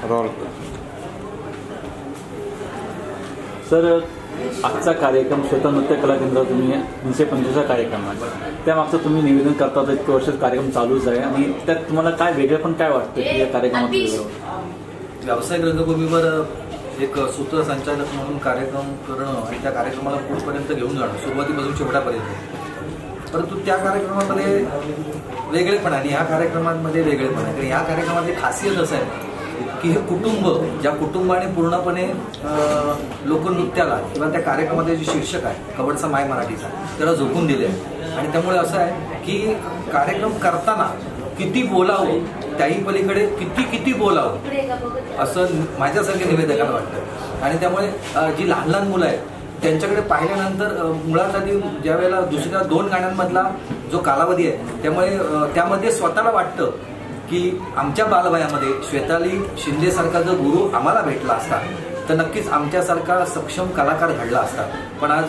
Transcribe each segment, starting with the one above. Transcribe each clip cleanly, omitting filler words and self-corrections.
Role sir, आजचा कार्यक्रम श्वेता नृत्य कला केंद्र तुम्ही 325 कार्यक्रम आहे, त्यामागचं तुम्ही निवेदन करता होता, इतकं वर्ष कार्यक्रम चालूच आहे आणि त्यात तुम्हाला काय वेगळं पण काय वाटतं की या कार्यक्रमात व्यावसायिक रंगभूमीवर एक सूत्रसंचालक म्हणून कार्यक्रम करणं आणि त्या कार्यक्रमाला पुढपर्यंत घेऊन जाणं सुरुवातीपासून शेवटापर्यंत, परंतु त्या कार्यक्रमामध्ये वेगळेपण आणि ह्या कार्यक्रमांमध्ये वेगळेपण आहे. कारण ह्या कार्यक्रमातली खासियत असं आहे की हे कुटुंब, ज्या कुटुंबाने पूर्णपणे लोकनृत्याला किंवा त्या कार्यक्रमाचे जे शीर्षक आहे कबड्डीचा माय मराठीचा त्याला झोकून दिले आहे. आणि त्यामुळे असं आहे की कार्यक्रम करताना किती बोलावं त्याही पलीकडे किती बोलावं असं माझ्यासारख्या निवेदकांना वाटतं. आणि त्यामुळे जी लहान लहान मुलं आहेत त्यांच्याकडे पाहिल्यानंतर मुळात आधी ज्या वेळेला दुसऱ्या 2 गाण्यांमधला जो कालावधी आहे त्यामुळे त्यामध्ये स्वतःला वाटतं की आमच्या बालवयामध्ये श्वेताली शिंदेसारखा जर गुरु आम्हाला भेटला असता तर नक्कीच आमच्यासारखा सक्षम कलाकार घडला असता. पण आज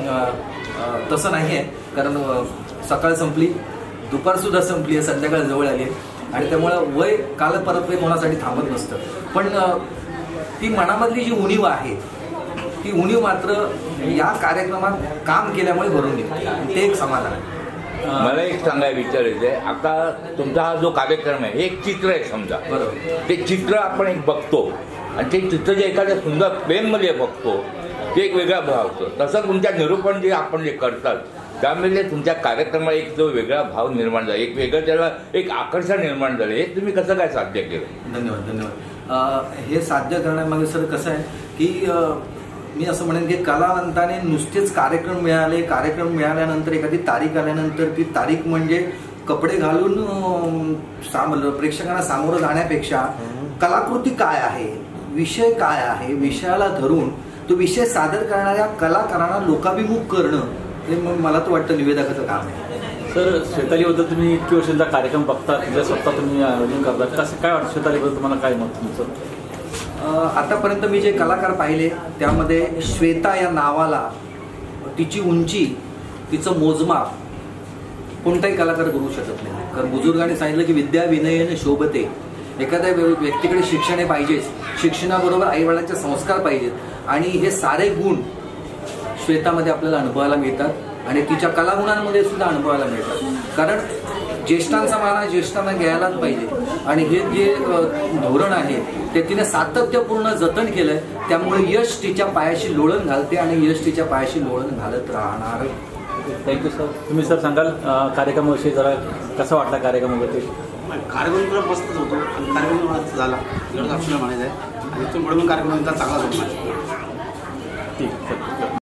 तसं नाही आहे, कारण सकाळ संपली, दुपारसुद्धा संपली आहे, संध्याकाळ जवळ आली आहे आणि त्यामुळं वय कालपरत्वे कोणासाठी थांबत नसतं. पण ती मनामधली जी उणीव आहे ती उणीव मात्र या कार्यक्रमात काम केल्यामुळे भरून निघते, ते एक समाधान आहे. मला एक सांगायला विचारायचं आहे, आता तुमचा हा जो कार्यक्रम आहे हे एक चित्र आहे समजा, बरोबर, ते चित्र आपण एक बघतो आणि ते चित्र जे एखाद्या सुंदर प्रेममध्ये बघतो ते एक वेगळा भाव असतो. तसं तुमच्या निरूपण जे आपण जे करतात त्यामध्ये तुमच्या कार्यक्रमाला एक जो वेगळा भाव निर्माण झाला, एक वेगळं त्याला एक आकर्षण निर्माण झालं, हे तुम्ही कसं काय साध्य केलं? धन्यवाद. हे साध्य करण्यामागे सर कसं आहे की मी असं म्हणेन की कलावंताने नुसतेच कार्यक्रम मिळाल्यानंतर एखादी तारीख आल्यानंतर ती तारीख म्हणजे कपडे घालून प्रेक्षकांना सामोरं जाण्यापेक्षा कलाकृती काय आहे, विषय काय आहे, विषयाला धरून तो विषय सादर करणाऱ्या कलाकारांना लोकाभिमुख करणं हे मला तर वाटतं निवेदकाचं काम आहे. सर, श्वेतालीबद्दल तुम्ही इतकी वर्षांचा कार्यक्रम बघता, तिच्या स्वतः तुम्ही आयोजन करता, कसं काय वाटतं श्वेतालीबद्दल तुम्हाला काय मत तुमचं? आतापर्यंत मी जे कलाकार पाहिले त्यामध्ये श्वेता या नावाला तिची उंची, तिचं मोजमाप कोणताही कलाकार करू शकत नाही. कारण बुजुर्गांनी सांगितलं की विद्या विनयने शोभते. एखाद्या व्यक्तीकडे शिक्षण पाहिजेच, शिक्षणाबरोबर आईवडिलांचे संस्कार पाहिजेत आणि हे सारे गुण श्वेतामध्ये आपल्याला अनुभवायला मिळतात आणि तिच्या कलागुणांमध्ये सुद्धा अनुभवायला मिळतात. कारण ज्येष्ठांचा मान ज्येष्ठांना घ्यायलाच पाहिजे आणि हे जे धोरण आहे ते तिने सातत्यपूर्ण जतन केलंय, त्यामुळे यश तिच्या पायाशी लोळण घालते आणि यश तिच्या पायाशी लोळण घालत राहणार. Thank you sir. तुम्ही सर सांगाल कार्यक्रमाविषयी जरा कसा वाटला कार्यक्रमाबद्दल? कार्यक्रम तुला मस्तच होतो आणि कार्यक्रम झाला एवढंच आपल्याला म्हणायचं आहे आणि तो म्हणून कार्यक्रम चांगला होतो.